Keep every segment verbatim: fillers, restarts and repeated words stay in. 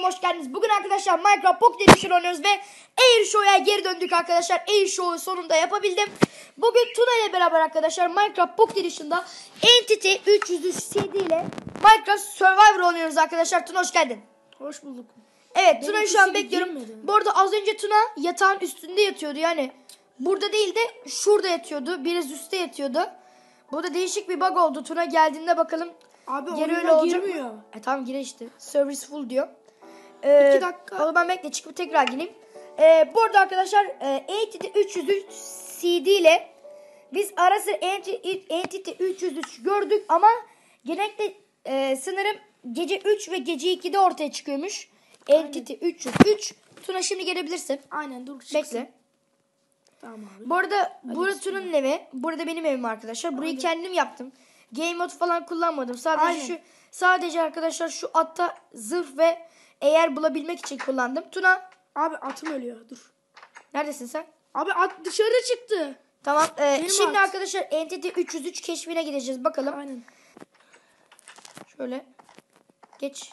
hoş geldiniz. Bugün arkadaşlar Minecraft Pocket Edition oynuyoruz ve Air Show'ya geri döndük arkadaşlar. Air Show'u sonunda yapabildim. Bugün Tuna ile beraber arkadaşlar Minecraft Pocket Edition'da Entity üç yüz üç C D ile Minecraft Survivor oynuyoruz arkadaşlar. Tuna hoş geldin. Hoş bulduk. Evet, Tuna'yı şu an bekliyorum. Bu arada az önce Tuna yatağın üstünde yatıyordu. Yani burada değil de şurada yatıyordu. Biraz üstte yatıyordu. Burada değişik bir bug oldu. Tuna geldiğinde bakalım. Abi geri öyle olacak girmiyor. mı? E tamam, gire işte. Service full diyor. Ee, İki dakika. O zaman bekle, çıkıp tekrar gireyim. Ee, bu arada arkadaşlar e, Entity üç yüz üç C D ile biz ara sıra Entity üç yüz üç gördük ama genellikle e, sanırım gece üç ve gece ikide ortaya çıkıyormuş. Entity üç yüz üç. Tuna şimdi gelebilirsin. Aynen, dur çıksın. Bekle. Tamam abi. Bu arada burası Tuna'nın evi. Burada benim evim arkadaşlar. Burayı Aynen. kendim yaptım. Game mode falan kullanmadım. Sadece Aynen. şu sadece arkadaşlar şu atta zırh ve eğer bulabilmek için kullandım. Tuna. Abi atım ölüyor. Dur. Neredesin sen? Abi at dışarı çıktı. Tamam. E, şimdi at. arkadaşlar Entity üç yüz üç keşfine gideceğiz. Bakalım. Aynen. Şöyle. Geç.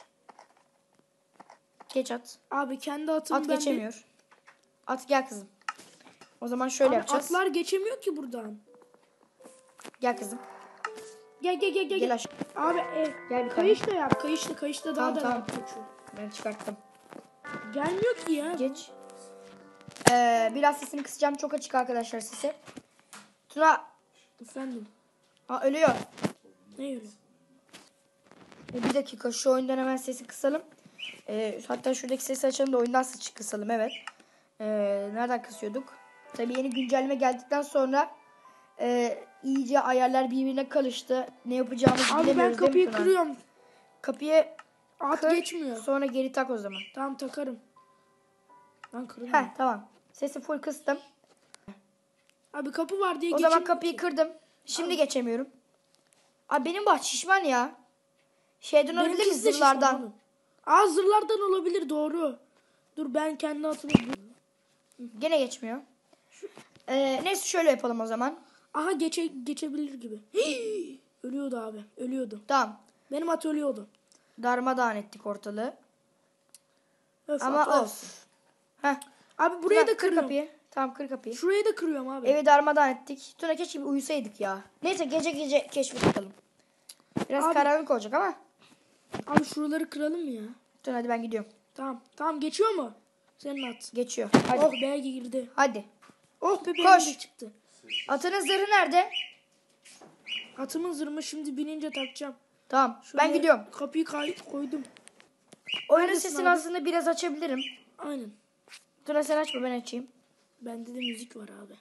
Geç at. Abi kendi atım at ben geçemiyor. Bir... At gel kızım. O zaman şöyle Abi yapacağız. Atlar geçemiyor ki buradan. Gel kızım. Gel gel gel gel. Gel aşağı. Abi e, gel bir kayışla yap. Kayışla kayışla tamam, daha tamam. da geçiyor. Ben çıkarttım. Gelmiyor ki ya. Geç. Ee, biraz sesini kısacağım. Çok açık arkadaşlar sesi. Tuna. Efendim. Aa, ölüyor. Ne öyle? Ee, bir dakika, şu oyundan hemen sesi kısalım. Ee, hatta şuradaki sesi açalım da oyundan sesi kısalım. Evet. Ee, nereden kısıyorduk? Tabii yeni güncelleme geldikten sonra e, iyice ayarlar birbirine karıştı. Ne yapacağımızı Abi bilemiyoruz. ben kapıyı Tuna? kırıyorum. Kapıyı At kır, geçmiyor. sonra geri tak o zaman. Tamam, takarım. Ben kırıyorum. Heh, tamam. Sesi full kıstım. Abi kapı var diye O geçemiyorum. zaman kapıyı kırdım. Şimdi Abi. geçemiyorum. Abi benim bahçe şişman ya. Şeyden olabilir mi, zırhlardan? Aa, zırhlardan olabilir, doğru. Dur ben kendi atımı... Gene geçmiyor. Ee, neyse şöyle yapalım o zaman. Aha geçe, geçebilir gibi. Hii! Ölüyordu abi. Ölüyordu. Tamam. Benim at ölüyordu. Darmadağın ettik ortalığı. Öf, Ama at, of. Heh. Abi burayı Tuna, da kırıyorum. Kır kapıyı. Tamam, kır kapıyı. Şurayı da kırıyorum abi. Evi darmadağın ettik. Tuna keşke bir uyusaydık ya. Neyse gece gece keşfe çıkalım. Biraz abi, karanlık olacak ama. Abi şuraları kıralım mı ya? Tuna hadi ben gidiyorum. Tamam. Tamam, geçiyor mu? Senin at. Geçiyor. Hadi. Oh be, girdi. Hadi. Oh be, Koş. çıktı. Atının zırhı nerede? Atımın zırhını şimdi binince takacağım. Tamam. Şöyle ben gidiyorum. Kapıyı kayıt koydum. Oyunun Neredesin sesini abi? aslında biraz açabilirim. Aynen. Tuna sen açma, ben açayım. Bende de müzik var abi.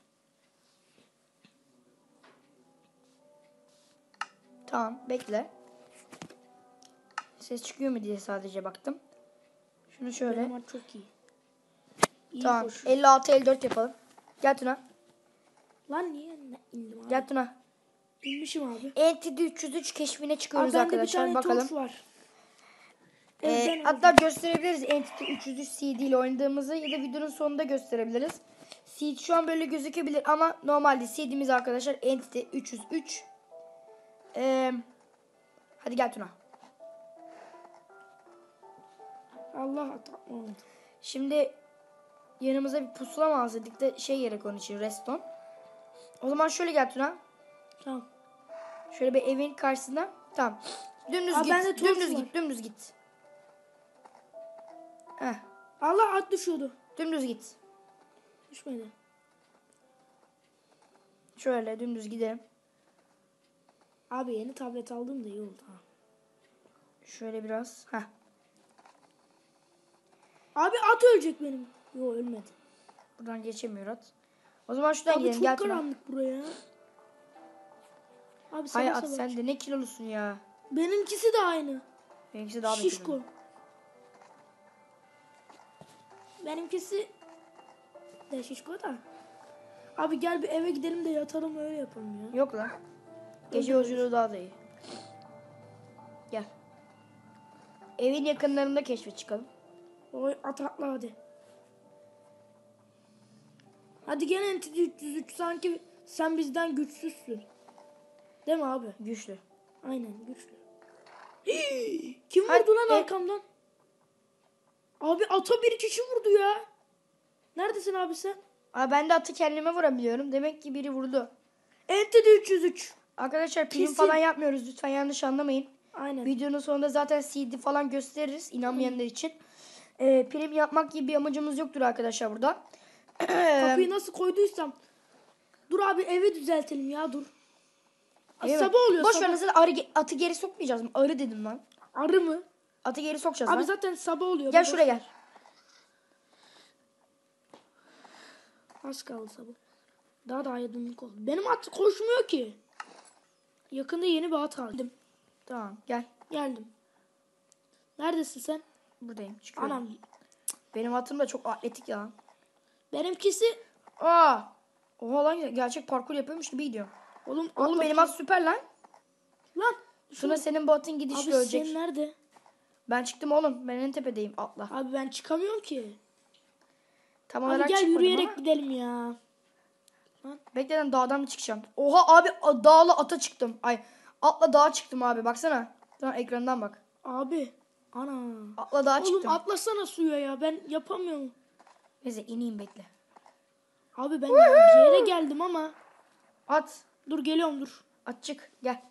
Tamam, bekle. Ses çıkıyor mu diye sadece baktım. Şunu şöyle. Benim çok iyi. İyi Tamam. koşuyor. elli altı elli dört yapalım. Gel Tuna. Lan niye indim abi? Gel Tuna. İnmişim abi. Entity üç yüz üç keşfine çıkıyoruz abi, arkadaşlar. Bir bakalım. torç var. Ee, hatta gösterebiliriz Entity üç yüz üç C D ile oynadığımızı ya da videonun sonunda gösterebiliriz. C D şu an böyle gözükebilir ama normalde C D'miz arkadaşlar Entity üç yüz üç. Ee, hadi gel Tuna. Allah hata oldu. Şimdi yanımıza bir pusula mı hazırladık da şey gerek onun için, reston. O zaman şöyle gel Tuna. Tamam. Şöyle bir evin karşısına. Tamam. Dümdüz Aa, git. Dümdüz var. git. Dümdüz git. Heh. Allah, at düşüyordu. Dümdüz git. Düşmedi. Şöyle dümdüz gidelim. Abi yeni tablet aldım da iyi oldu ha. Şöyle biraz. Heh. Abi at ölecek benim. Yok, ölmedi. Buradan geçemiyor at. O zaman şuradan Abi gidelim. çok Gel karanlık Tuna. Buraya. Abi Hay sana at, savaş. sen de ne kilolusun ya. Benimkisi de aynı. Benimkisi daha Şişko. bekliyorum. Benimkisi de şişko da. Abi gel bir eve gidelim de yatalım, öyle yapalım ya. Yok lan. Gece yolculuğu daha da iyi. Gel. Evin yakınlarında keşfe çıkalım. Oy, at atla hadi. Hadi gene Entity üç yüz üç, sanki sen bizden güçsüzsün. Değil mi abi? Güçlü. Aynen güçlü. Hii, kim Hadi, vurdu lan e- arkamdan? Abi ata bir kişi vurdu ya. Neredesin abi sen? Abi ben de atı kendime vurabiliyorum. Demek ki biri vurdu. Entity üç yüz üç. Arkadaşlar prim Kesin. falan yapmıyoruz. Lütfen yanlış anlamayın. Aynen. Videonun sonunda zaten C D falan gösteririz inanmayanlar için. Ee, prim yapmak gibi bir amacımız yoktur arkadaşlar burada. Kapıyı nasıl koyduysam. Dur abi evi düzeltelim ya dur. Aa, Değil mi? sabah oluyor Boş sabah. ver, nasıl arı, ge- atı geri sokmayacağız mı? Arı dedim lan. Arı mı? Atı geri sokacağız Abi lan. zaten sabah oluyor. Gel baba. şuraya gel. Az kaldı sabah. Daha da aydınlık oldu. Benim at koşmuyor ki. Yakında yeni bir at aldım. Tamam gel. Geldim. Neredesin sen? Buradayım. Çıkıyorum. Anam. Benim atım da çok atletik ya. Benimkisi. Aa. Oha lan, gerçek parkur yapıyormuş gibi gidiyor. Oğlum, Oğlum atla- benim at süper lan. Lan. Şuna senin bu atın gidişle Abi ölecek. sen nerede? Ben çıktım oğlum. Ben en tepedeyim. Atla. Abi ben çıkamıyorum ki. Tam Abi olarak gel çıkmadım yürüyerek ama. gidelim ya. Bekle lan, dağdan mı çıkacağım? Oha abi, a- dağla ata çıktım. Ay, atla dağa çıktım abi, baksana. Tamam, ekrandan bak. Abi. Ana. Atla dağa Oğlum çıktım. atlasana suya ya. Ben yapamıyorum. Neyse ineyim, bekle. Abi ben bir yere geldim ama. At. Dur geliyorum dur. At çık. Gel.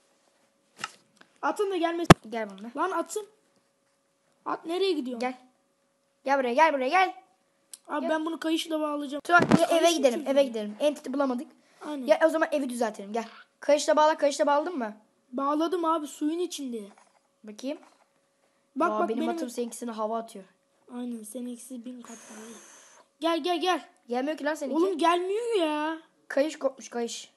Atın da gelmesin. Gel bununla. Lan atın. At nereye gidiyor? Gel. Gel buraya, gel buraya, gel. Abi Gel. ben bunu kayışla bağlayacağım. Turan, eve Kayışı gidelim, çözüm. eve gidelim. Entity bulamadık. Aynen. Ya o zaman evi düzeltelim, gel. Kayışla bağla, kayışla bağladın mı? Bağladım abi suyun içinde. Bakayım. Bak Aa, bak benim benim. atım seninkisine hava atıyor. Aynen seninkisi bin kat daha iyi. Gel gel gel. Gelmiyor ki lan seninki. Oğlum gelmiyor ya. Kayış kopmuş, kayış.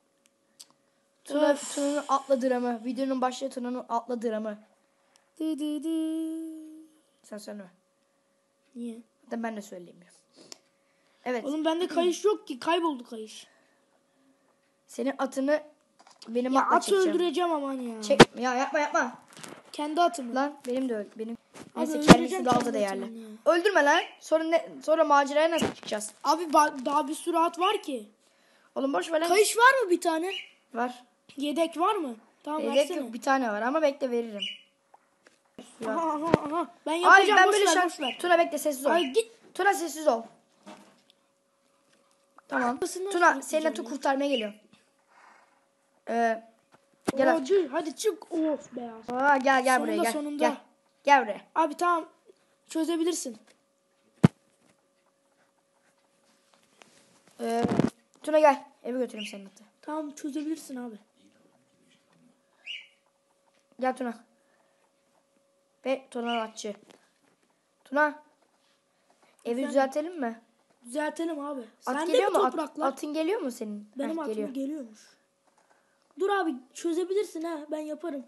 Tuna, Öf. Tuna'nın atla dramı. Videonun başlığı Tuna'nın atla dramı. Dı dı dı. Sen söyleme. Niye? Hatta ben de söyleyemiyorum. Evet. Oğlum bende kayış yok ki. Kayboldu kayış. Senin atını benim Ya atla atı çekeceğim. öldüreceğim aman ya. Çek. Ya yapma yapma. Kendi atımı. Lan benim de öl. Benim. Neyse, öldüreceğim kendisi daha da kendi değerli. atımı ya. Öldürme lan. Sonra ne? Sonra maceraya nasıl çıkacağız? Abi ba- daha bir sürü at var ki. Oğlum boş ver lan. Kayış var mı bir tane? Var. Yedek var mı? Tamam Yedek versene. yok, bir tane var ama bekle, veririm. Aha, aha, aha. Ben Ay yapacağım. ben boş böyle ver, şans. boş ver. Tuna bekle, sessiz ol. Ay git. Tuna sessiz ol. Tamam. Arkasından Tuna şey senin atı yapacağım ya. kurtarmaya geliyor. Ee, gel at. Hadi, hadi çık. Of be. Aa, gel gel Sonunda, buraya gel. sonunda. Gel. Gel buraya. Abi tamam. Çözebilirsin. Ee, Tuna gel. Eve götüreyim senin atı. Tamam çözebilirsin abi. Gel Tuna. Ve Tuna atçı. Tuna. Evi Efendim? düzeltelim mi? Düzeltelim abi. At Sende geliyor mi mu? At- topraklar? atın geliyor mu senin? Benim Heh, atım geliyor. geliyormuş. Dur abi çözebilirsin ha. Ben yaparım.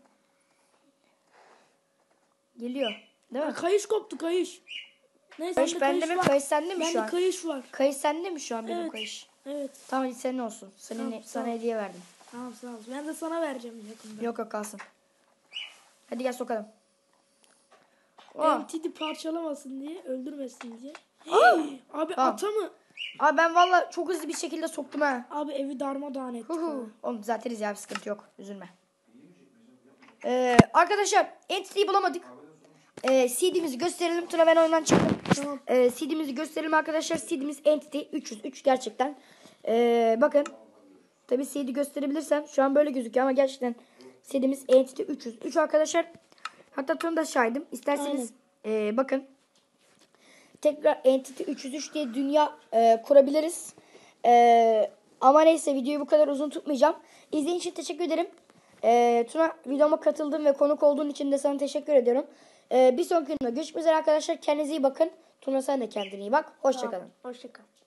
Geliyor. Değil mi? Ha, kayış koptu kayış. Neyse Kayış sende bende kayış mi? var. Kayış sende mi şu Bende an? kayış var. Kayış sende mi şu an benim Evet. kayış? Evet. Tamam, hadi senin olsun. Senin, Tamam, sana tamam. hediye verdim. Tamam sağ ol. Ben de sana vereceğim yakında. Yok yok, kalsın. Hadi gel sokalım. Aa. M T D parçalamasın diye, öldürmesin diye. Abi Tamam. ata mı? Abi ben valla çok hızlı bir şekilde soktum ha. Abi evi darmadağın ettik. Hu ha. hu. Oğlum düzeltiriz ya, bir sıkıntı yok. Üzülme. Ee, arkadaşlar Entity'yi bulamadık. Ee, C D'mizi gösterelim. Tuna ben oyundan çıktım. Tamam. Ee, C D'mizi gösterelim arkadaşlar. C D'miz Entity üç yüz üç gerçekten. Ee, bakın. Tabi C D gösterebilirsem. Şu an böyle gözüküyor ama gerçekten C D'miz Entity üç yüz üç arkadaşlar. Hatta Tuna da şahidim. İsterseniz ee, bakın. Tekrar Entity üç yüz üç diye dünya e, kurabiliriz. E, ama neyse, videoyu bu kadar uzun tutmayacağım. İzlediğiniz için teşekkür ederim. E, Tuna, videoma katıldığın ve konuk olduğun için de sana teşekkür ediyorum. E, bir sonraki videoda görüşmek üzere arkadaşlar. Kendinize iyi bakın. Tuna, sen de kendine iyi bak. Hoşçakalın. Hoşçakal.